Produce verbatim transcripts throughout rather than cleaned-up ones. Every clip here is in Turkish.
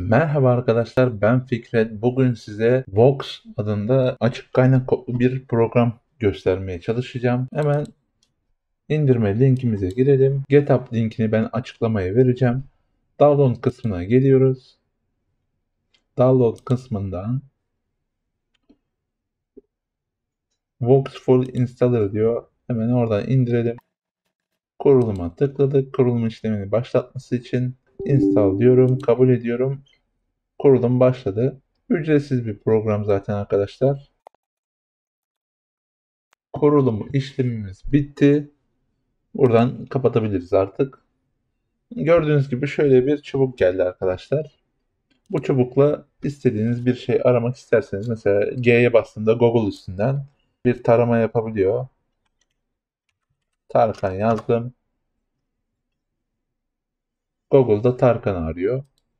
Merhaba arkadaşlar, ben Fikret. Bugün size Vox adında açık kaynak kodlu bir program göstermeye çalışacağım. Hemen indirme linkimize girelim. GitHub linkini ben açıklamaya vereceğim. Download kısmına geliyoruz. Download kısmından Vox Full Installer diyor. Hemen oradan indirelim. Kuruluma tıkladık. Kurulum işlemini başlatması için install diyorum, kabul ediyorum. Kurulum başladı. Ücretsiz bir program zaten arkadaşlar. Kurulum işlemimiz bitti. Buradan kapatabiliriz artık. Gördüğünüz gibi şöyle bir çubuk geldi arkadaşlar. Bu çubukla istediğiniz bir şey aramak isterseniz mesela G'ye bastığımda Google üstünden bir tarama yapabiliyor. Tarkan yazdım. Google'da Tarkan arıyor.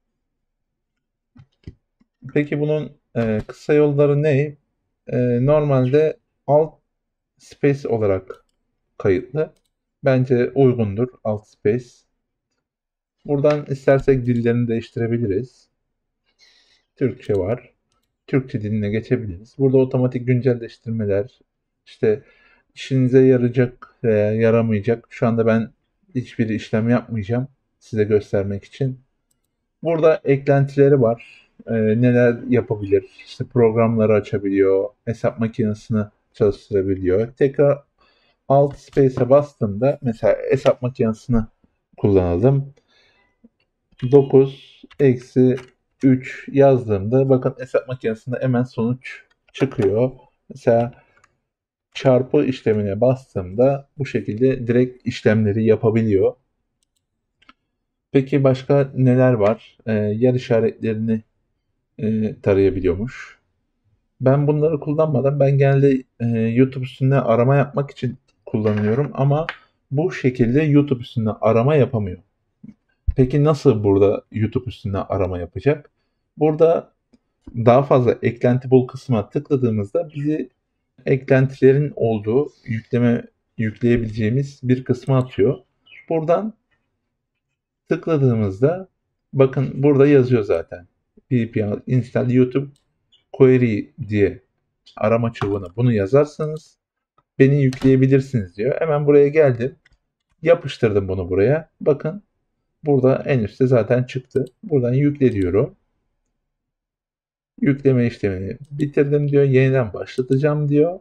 Peki bunun e, kısa yolları ne? E, normalde alt space olarak kayıtlı. Bence uygundur alt space. Buradan istersek dillerini değiştirebiliriz. Türkçe var. Türkçe diline geçebiliriz. Burada otomatik güncelleştirmeler, işte işinize yarayacak veya yaramayacak. Şu anda ben hiçbir işlem yapmayacağım size göstermek için. Burada eklentileri var. Ee, neler yapabilir? İşte programları açabiliyor, hesap makinesini çalıştırabiliyor. Tekrar Alt Space'e bastığımda mesela hesap makinesini kullanalım. dokuz eksi üç yazdığımda bakın hesap makinesinde hemen sonuç çıkıyor. Mesela çarpı işlemine bastığımda bu şekilde direkt işlemleri yapabiliyor. Peki başka neler var? Ee, yer işaretlerini e, tarayabiliyormuş. Ben bunları kullanmadan ben genelde e, YouTube üstünde arama yapmak için kullanıyorum ama bu şekilde YouTube üstünde arama yapamıyor. Peki nasıl burada YouTube üstünde arama yapacak? Burada daha fazla eklenti bul kısmına tıkladığımızda bizi eklentilerin olduğu yükleme yükleyebileceğimiz bir kısmı atıyor. Buradan tıkladığımızda bakın burada yazıyor zaten. P P L install YouTube query diye arama çubuğuna bunu yazarsanız beni yükleyebilirsiniz diyor. Hemen buraya geldim. Yapıştırdım bunu buraya. Bakın burada en üstte zaten çıktı. Buradan yükle diyorum. Yükleme işlemini bitirdim diyor. Yeniden başlatacağım diyor.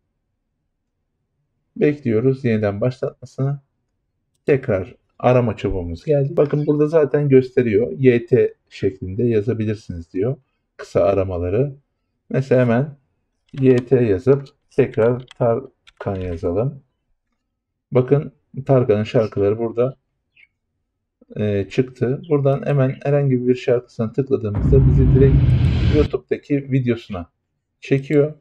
Bekliyoruz yeniden başlatmasını. Tekrar arama çubuğumuz geldi. Bakın burada zaten gösteriyor. Y T şeklinde yazabilirsiniz diyor. Kısa aramaları. Mesela hemen Y T yazıp tekrar Tarkan yazalım. Bakın Tarkan'ın şarkıları burada e, çıktı. Buradan hemen herhangi bir şarkısına tıkladığımızda bizi direkt YouTube'daki videosuna çekiyor.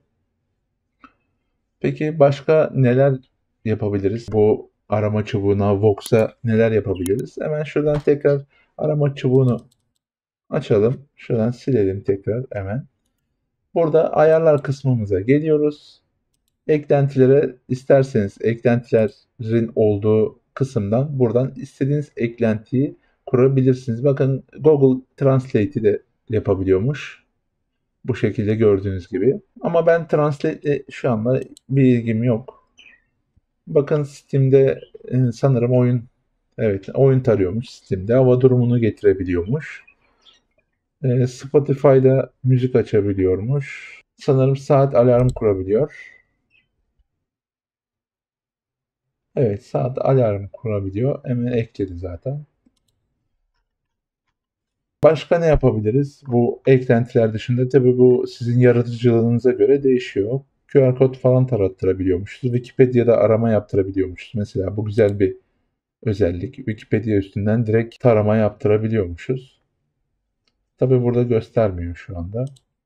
Peki başka neler yapabiliriz? Bu arama çubuğuna, Vox'a neler yapabiliriz? Hemen şuradan tekrar arama çubuğunu açalım. Şuradan silelim tekrar hemen. Burada ayarlar kısmımıza geliyoruz. Eklentilere isterseniz eklentilerin olduğu kısımdan buradan istediğiniz eklentiyi kurabilirsiniz. Bakın Google Translate'i de yapabiliyormuş. Bu şekilde gördüğünüz gibi. Ama ben Translate'le şu anda bir ilgim yok. Bakın Steam'de e, sanırım oyun evet oyun tarıyormuş Steam'de. Hava durumunu getirebiliyormuş. E, Spotify'da müzik açabiliyormuş. Sanırım saat alarm kurabiliyor. Evet saat alarm kurabiliyor. Hemen ekledi zaten. Başka ne yapabiliriz? Bu eklentiler dışında tabii bu sizin yaratıcılığınıza göre değişiyor. Q R kod falan tarattırabiliyormuşuz. Wikipedia'da arama yaptırabiliyormuşuz. Mesela bu güzel bir özellik. Wikipedia üstünden direkt tarama yaptırabiliyormuşuz. Tabii burada göstermiyor şu anda.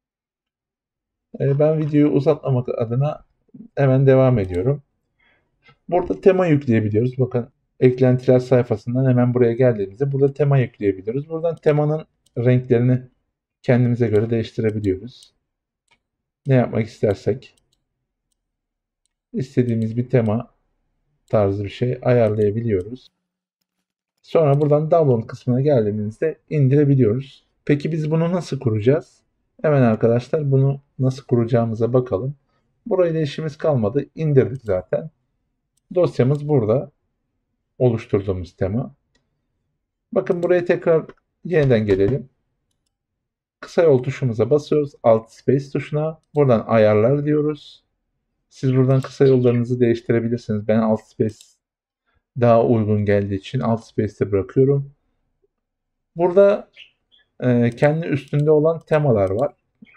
E, ben videoyu uzatmamak adına hemen devam ediyorum. Burada tema yükleyebiliyoruz. Bakın eklentiler sayfasından hemen buraya geldiğimizde burada tema yükleyebiliyoruz. Buradan temanın renklerini kendimize göre değiştirebiliyoruz. Ne yapmak istersek istediğimiz bir tema tarzı bir şey ayarlayabiliyoruz. Sonra buradan download kısmına geldiğimizde indirebiliyoruz. Peki biz bunu nasıl kuracağız? Hemen arkadaşlar bunu nasıl kuracağımıza bakalım. Burayla işimiz kalmadı. İndirdik zaten. Dosyamız burada. Oluşturduğumuz tema. Bakın buraya tekrar yeniden gelelim. Kısa yol tuşumuza basıyoruz. Alt space tuşuna. Buradan ayarlar diyoruz. Siz buradan kısa yollarınızı değiştirebilirsiniz. Ben alt space daha uygun geldiği için alt space'te bırakıyorum. Burada e, kendi üstünde olan temalar var.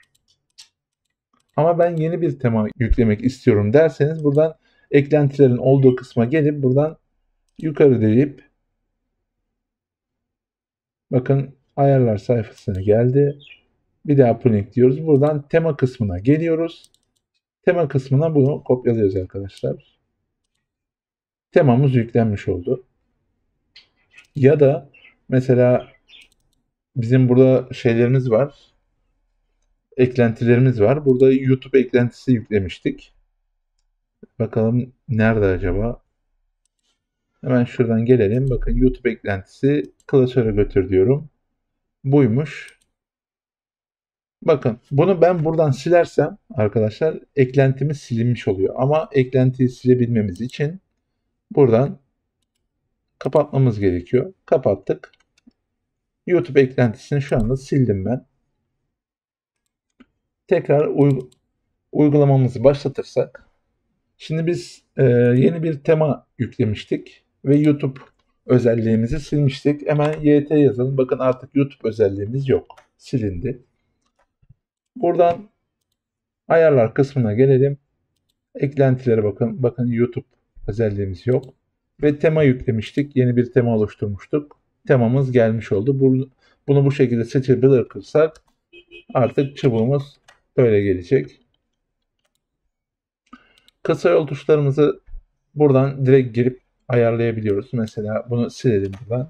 Ama ben yeni bir tema yüklemek istiyorum derseniz buradan eklentilerin olduğu kısma gelip buradan yukarı deyip bakın ayarlar sayfasına geldi. Bir daha append diyoruz. Buradan tema kısmına geliyoruz. Tema kısmına bunu kopyalıyoruz arkadaşlar. Temamız yüklenmiş oldu. Ya da mesela bizim burada şeylerimiz var. Eklentilerimiz var. Burada YouTube eklentisi yüklemiştik. Bakalım nerede acaba? Hemen şuradan gelelim. Bakın YouTube eklentisi klasöre götür diyorum. Buymuş. Bakın bunu ben buradan silersem arkadaşlar eklentimiz silinmiş oluyor. Ama eklentiyi silebilmemiz için buradan kapatmamız gerekiyor. Kapattık. YouTube eklentisini şu anda sildim ben. Tekrar uyg- uygulamamızı başlatırsak. Şimdi biz e, yeni bir tema yüklemiştik ve YouTube özelliğimizi silmiştik. Hemen Y T yazalım. Bakın artık YouTube özelliğimiz yok. Silindi. Buradan ayarlar kısmına gelelim. Eklentilere bakın. Bakın YouTube özelliğimiz yok. Ve tema yüklemiştik. Yeni bir tema oluşturmuştuk. Temamız gelmiş oldu. Bunu, bunu bu şekilde seçip bırakırsak artık çubuğumuz böyle gelecek. Kısa yol tuşlarımızı buradan direkt girip ayarlayabiliyoruz. Mesela bunu silelim buradan.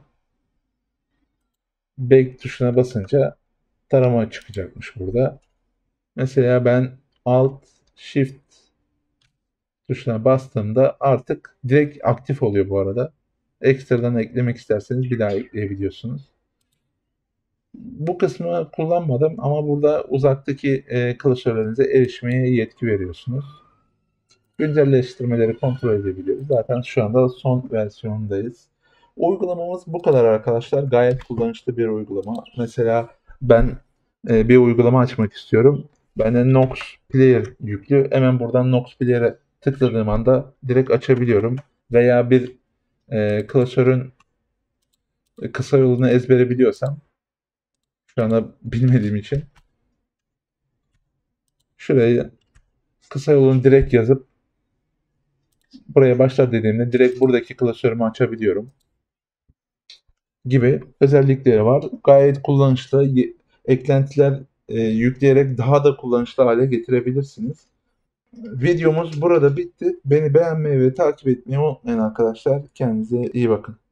Back tuşuna basınca tarama çıkacakmış burada. Mesela ben Alt Shift tuşuna bastığımda artık direkt aktif oluyor bu arada. Ekstradan eklemek isterseniz bir daha ekleyebiliyorsunuz. Bu kısmı kullanmadım ama burada uzaktaki e, klasörlerinize erişmeye yetki veriyorsunuz. Güncelleştirmeleri kontrol edebiliyoruz. Zaten şu anda son versiyondayız. Uygulamamız bu kadar arkadaşlar. Gayet kullanışlı bir uygulama. Mesela ben e, bir uygulama açmak istiyorum. Bende Nox Player yüklü. Hemen buradan Nox Player'e tıkladığım anda direkt açabiliyorum. Veya bir e, klasörün kısa yolunu ezbere biliyorsam şu anda bilmediğim için şuraya kısa yolunu direkt yazıp buraya başlat dediğimde direkt buradaki klasörümü açabiliyorum gibi özellikleri var. Gayet kullanışlı. Eklentiler e, yükleyerek daha da kullanışlı hale getirebilirsiniz. Videomuz burada bitti. Beni beğenmeyi ve takip etmeyi unutmayın arkadaşlar. Kendinize iyi bakın.